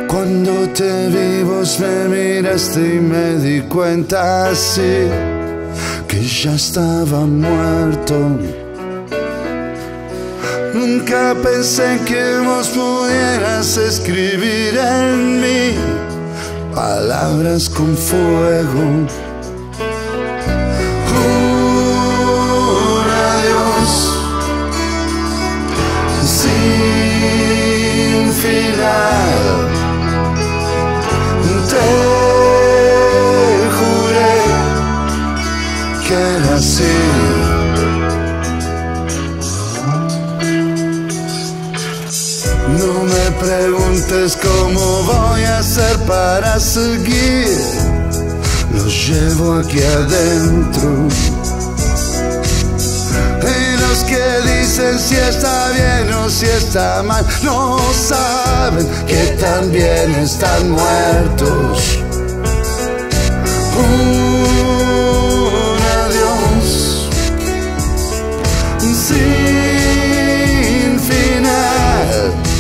Cuando te vi vos me miraste y me di cuenta así que ya estaba muerto. Nunca pensé que vos pudieras escribir en mí palabras con fuego. Un adiós sin final. Te juré que era así. No me preguntes cómo voy a hacer para seguir. Los llevo aquí adentro. Y los que dicen si está bien o si está mal no saben que también están muertos. Un adiós sin final.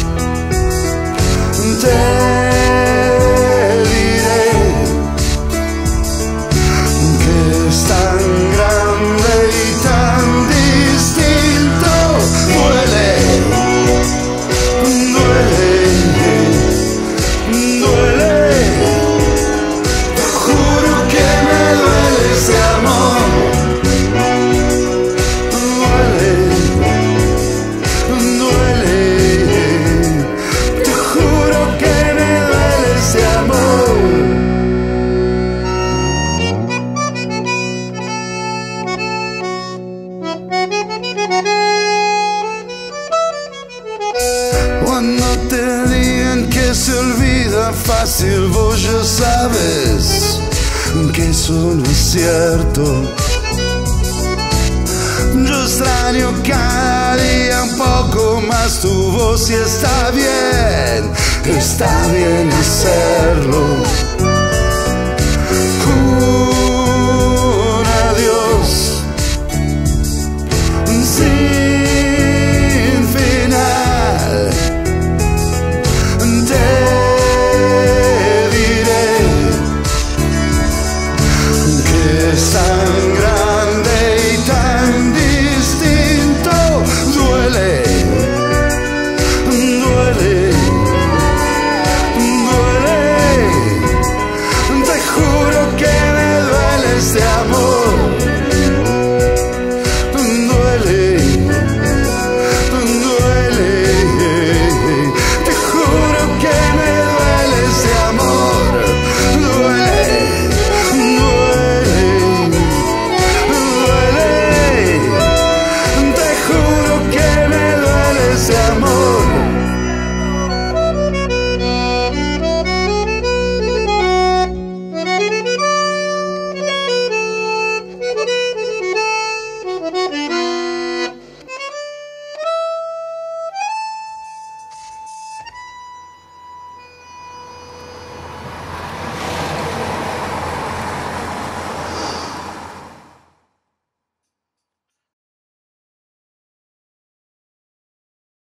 Te diré que es tan grande y tan distinto. Duele, duele, duele. Te juro que me duele ese amor. Duele, duele. Te juro que me duele ese amor. Cuando te digan que se olvida fácil, vos ya sabes que eso no es cierto. Yo extraño cada día un poco más tu voz y está bien hacerlo.